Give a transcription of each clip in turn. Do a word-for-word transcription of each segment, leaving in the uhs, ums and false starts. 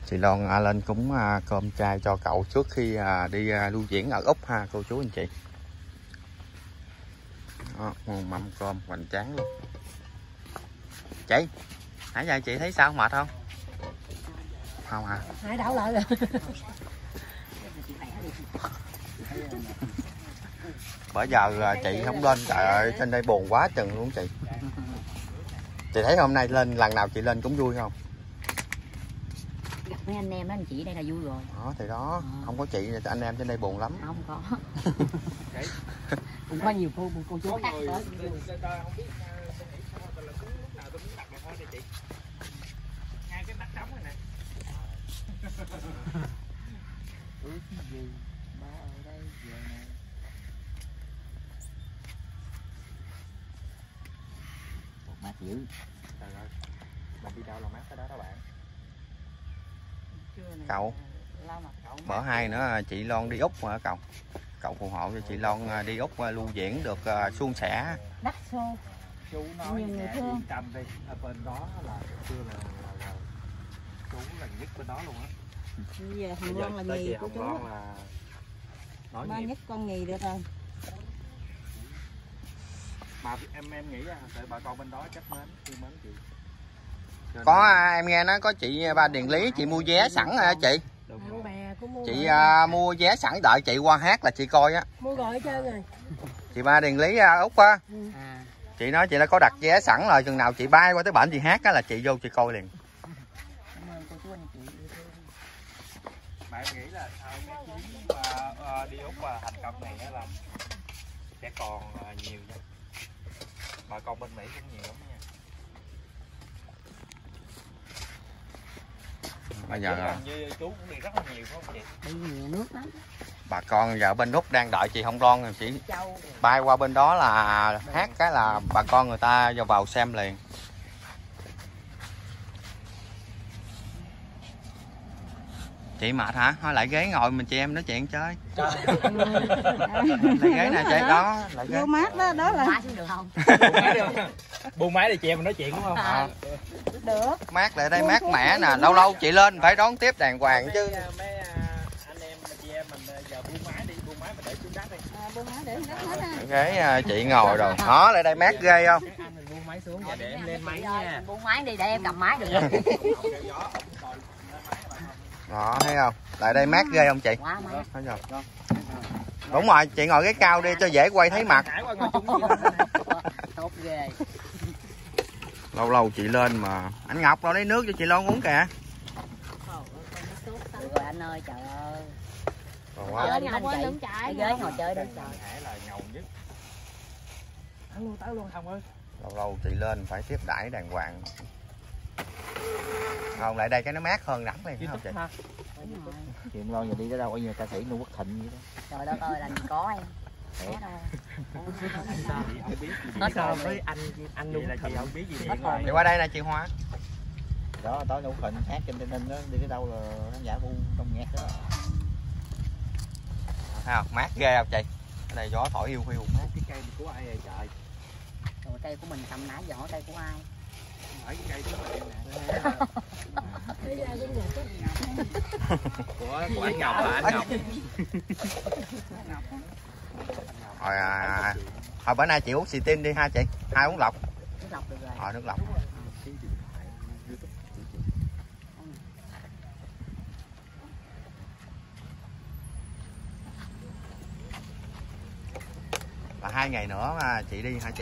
Chị Loan à, lên cúng à, cơm chay cho cậu trước khi à, đi à, lưu diễn ở Úc ha cô chú anh chị. Đó, mâm cơm hoành tráng luôn. Chị, nãy giờ chị thấy sao, mệt không? Không hả? Hai đảo lại rồi. Bởi giờ chị không lên, trời ơi trên đây buồn quá chừng luôn chị. Chị thấy hôm nay lên lần nào chị lên cũng vui không? Gặp mấy anh em đó, anh chị đây là vui rồi. Đó thì đó, à. Không có chị thì anh em trên đây buồn lắm. Không có. Cũng có nhiều cô cô chú khác tới. Ngay cái đất trống này nè. Ước gì ba ở đây giờ này. Mát dữ. Trời ơi. Bạn đi đâu là mát cái đó đó bạn. Cậu bữa hai nữa chị Loan đi Úc mà cậu. Cậu phù hộ cho chị Loan đi Úc lưu diễn được suôn sẻ. Đắt xô. Chú nói nhà yên tâm đi, ở bên đó là xưa là, là, là chú là nhất bên đó luôn á. Bây giờ thằng Loan là nhì của chú. Là nói ba nhất con nhì được rồi. Mà em em nghĩ là tại bà con bên đó chắc mến, thương mến chị. Có em nghe nói có chị ba Điền Lý chị mua vé sẵn rồi hả chị? Chị uh, mua vé sẵn đợi chị qua hát là chị coi á. Mua gọi hết trơn rồi. Chị ba Điền Lý uh, Úc á. Ừ. À. Chị nói chị đã có đặt vé sẵn rồi, chừng nào chị bay qua tới bển chị hát á là chị vô chị coi liền. Bạn nghĩ là sau cái chuyến uh, uh, đi Úc và thành công này á là sẽ còn uh, nhiều nha. Bà con bên Mỹ cũng nhiều lắm nha. Bây giờ như chú cũng đi rất là nhiều phải không chị? Đi nhiều nước lắm. Bà con giờ bên Úc đang đợi chị Hồng Loan rồi chị bay qua bên đó là hát cái là bà con người ta vô vào xem liền. Chị mệt hả? Thôi lại ghế ngồi mình chị em nói chuyện chơi. Lại ghế nè chơi đó, lại ghế. Vô mát đó, đó là. Mát được không? Buông máy để chị em mình nói chuyện đúng không? À. Được. Mát lại đây mát mẻ nè, lâu lâu chị lên phải đón tiếp đàng hoàng chứ. Mấy anh em chị em mình giờ buông máy đi, buông máy mình để xuống đất đi. À, buông máy để xuống đất hết. Ghế chị ngồi rồi. Đó lại đây mát ghê không? Anh buông máy xuống để em lên máy nha. Buông máy đi để em cầm máy được. Đó thấy không? Lại đây mát ghê không chị? Quá mát. Thấy chưa? Đúng rồi, chị ngồi ghế cao đi cho dễ quay thấy mặt. Tốt ghê. Lâu lâu chị lên mà anh Ngọc đâu lấy nước cho chị Loan uống kìa. Được rồi anh ơi, trời ơi. Wow. Chơi đi anh chị. Cái ghế ngồi chơi đi trời. Hải là ngầu nhất. Ăn luôn tới luôn không ơi. Lâu lâu chị lên phải tiếp đãi đàng hoàng. Không lại đây cái nó mát hơn đẳng này không chị? Chị lo giờ đi tới đâu có nhiều ca sĩ Noo Quốc Thịnh vậy đó. Trời đất ơi, làm gì có em. Hết rồi với anh anh luôn là chị không biết gì hết rồi. Chị qua đây nè chị Hoa. Đó tối Noo Quốc Thịnh hát trên Tây Ninh đó, đi tới đâu là khán giả bu trong nhạc đó. Thấy không? Mát ghê không chị? Ở đây gió thổi hiu hiu mát. Cái cây của ai vậy trời? Rồi cây của mình cầm nãy giờ cây của ai? Hỏi cái cây của mình nè. của của anh Ngọc là anh Ngọc. Rồi à, hồi bữa nay chị uống xì tin đi ha chị, hai uống lọc. Nước lọc được rồi. Rồi nước lọc. Là hai ngày nữa mà chị đi hả chị?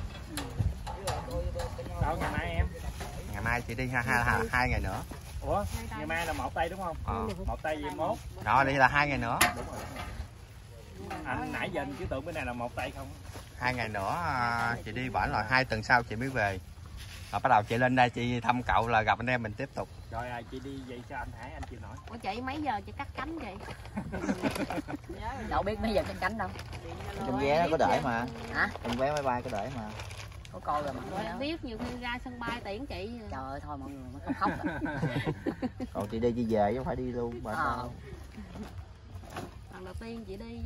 Đâu ngày mai em? Ngày mai chị đi ha, hai, hai, hai ngày nữa. Ủa, ngày mai là một tây đúng không? Ờ. Một tây về mốt. Đó đi là hai ngày nữa. Đúng rồi. Anh nãy giờ anh cứ tưởng bữa nay là một tây không? Hai ngày nữa chị đi bển rồi hai tuần sau chị mới về. Rồi bắt đầu chị lên đây chị thăm cậu là gặp anh em mình tiếp tục. Rồi à, chị đi vậy sao anh Hải anh chịu nổi? Ủa chị mấy giờ chị cắt cánh chị? Đâu biết mấy giờ cắt cánh đâu. Trong vé nó có để mà. Hả? Trong vé máy bay có để mà. Có coi rồi mà. Rồi biết nhiều khi ra sân bay tiễn chị. Trời ơi thôi mọi người mới khóc. Còn chị đi đi về chứ không phải đi luôn bà Ờ. sao? Lần đầu tiên chị đi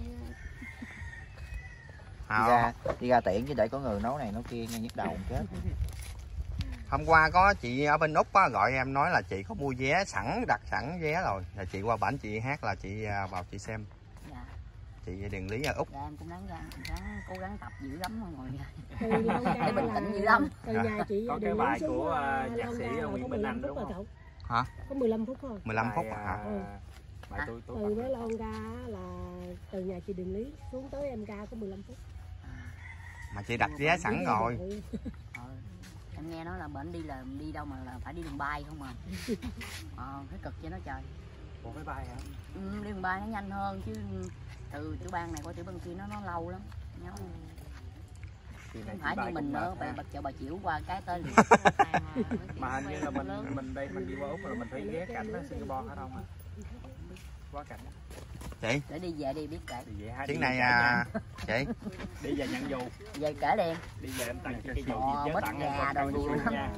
Đi ra, đi ra tiễn chứ để có người nấu này nấu kia nghe nhức đầu chết. Hôm qua có chị ở bên Úc á, gọi em nói là chị có mua vé sẵn, đặt sẵn vé rồi. Là chị qua bển chị hát là chị vào chị xem. Dạ. Chị Điền Lý ở Úc. Dạ em cũng ráng ráng cố gắng tập dữ lắm mọi người. Từ Để bình tĩnh dữ lắm. Từ nhà chị Có cái bài của uh, nhạc sĩ Nguyễn Minh Anh đúng không? Hả? Có mười lăm phút thôi. mười lăm phút hả? Ừ. Bài tôi tôi Từ với Lon ra là từ nhà chị Điền Lý xuống tới em ra có mười lăm phút. Mà chị đặt vé sẵn rồi. Ờ, em nghe nói là bển đi là đi đâu mà là phải đi đường bay không à. Ờ, cái cực cho nó trời. Ủa cái bài hả? Ừ, đi đường bay nó nhanh hơn chứ từ tiểu bang này qua tiểu bang kia nó nó lâu lắm. Nhớ không? Không phải như mình nữa, bà, bà chợ Bà Chiểu qua cái tên liền. Mà hình như là mình mình đây mình đi qua Úc là mình phải ghé cảnh đó Singapore hả không à? Quá cảnh. Chị. Để đi về đi biết kể. Chuyến này à, chị. Đi về nhận dù. Về kể đi em. Đi về em tặng cho cái dù Ồ, gì bít tặng gà đồ luôn nha.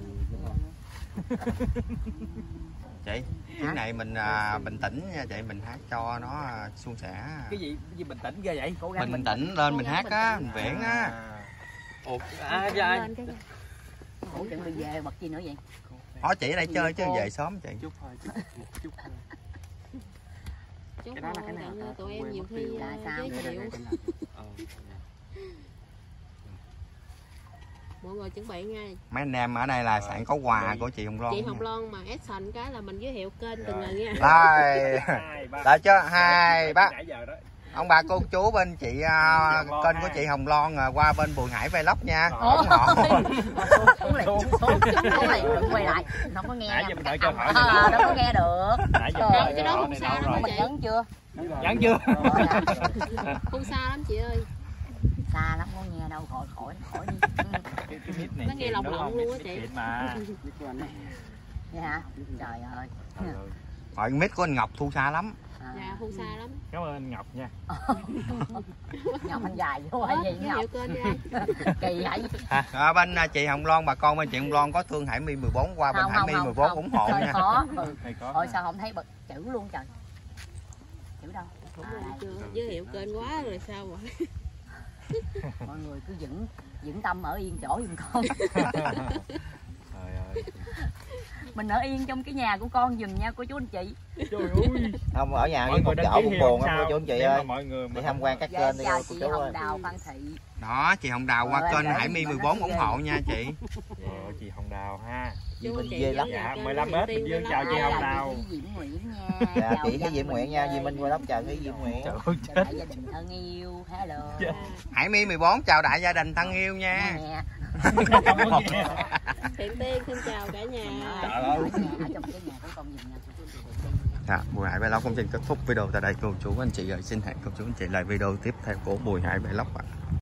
Chị, chuyến này mình à, bình tĩnh nha chị, mình hát cho nó suôn sẻ. Cái gì cái gì bình tĩnh ghê vậy? Cố gắng Bình tĩnh lên mình hát á, mình viễn á. Ủa à dạ. Ủa chuẩn bị về bật gì nữa vậy? Hỏi chị ở đây chơi chứ về sớm chị. Chút thôi, chút chút thôi. Chút Cái đó là thôi, cái nào tại ta? như tụi em nhiều khi Là uh, sao? giới thiệu Ờ. mọi người chuẩn bị nha. Mấy anh em ở đây là sẵn có quà của chị Hồng Loan. Chị Hồng Loan mà action cái là mình giới thiệu kênh từng người nha. Đây. Đợi chứ hai ba. Nãy giờ đó. Ông bà cô chú bên chị uh, kênh của chị Hồng Loan uh, qua bên Bùi Hải Vlog nha. Ủa? Xuống liền, xuống, xuống liền, đừng quay lại. Không có nghe. Nãy giờ mình đợi câu hỏi. À, đâu có nghe được. Nãy giờ Cái cái đó không xa lắm Mình chị. nhấn chưa? nhắn chưa? Không xa lắm chị ơi. Xa lắm không nghe đâu, khỏi khỏi khỏi đi. Cái cái mic này Nó nghe lồng lộng luôn á chị. mà. Vậy hả? Trời ơi. Rồi mic của anh Ngọc thu xa lắm. Dạ không xa lắm. Cảm ơn anh Ngọc nha. Ngọc anh dài vô hay gì Giới Ngọc? thiệu kênh nha. Kỳ vậy. À, bên uh, chị Hồng Loan, bà con bên chị Hồng Loan có thương Hải My mười bốn qua bên Không, Hải không, My không, mười bốn không. ủng hộ Hơi nha. khó. Ừ. Hay có. Ôi sao không thấy bật chữ luôn trời. Chữ đâu? Không À, rồi, chưa. Giới thiệu kênh quá rồi sao mà. mọi người cứ vững vững tâm ở yên chỗ giùm con. Trời ơi. Mình ở yên trong cái nhà của con giùm nha cô chú anh chị. Trời ơi. Không ở nhà Mọi với người một đăng chỗ ký cũng hiệu buồn sao? lắm cô chú anh chị Nếu mà ơi. mọi người Đi tham quan các Dạ, kênh đi chào cô chị chú Hồng ơi. Đào Phan Thị. Đó, chị Hồng Đào qua Rồi, kênh để Hải My mình mười nói bốn cái ủng ghê. hộ nha chị. Ờ, chị Hồng Đào ha. Chú Mình chị ghê lắm. giới Dạ, thiệu mười kênh lăm mét, Tiên Bình Dương Vlog. chào chị Chào Hồng Đào. chị Diễm Nguyễn nha. Dạ Chào chị gia với Diễm đình Nguyễn nha, ơi. Diễm Minh qua lóc chào với Diễm Nguyễn. Trời ơi Chào chết. đại gia đình thân yêu. Hello. Dạ. Hải My mười bốn chào đại gia đình thân yêu nha. Nè. Thiện Tiên xin chào cả nhà. Trời ơi. Ở nhà, ở trong cái nhà của con giùm nha cô chú anh chị. Dạ, Bùi Hải Vlog cũng xin kết thúc video tại đây cô chú anh chị rồi, xin hẹn cô chú anh chị lại video tiếp theo của Bùi Hải Vlog ạ.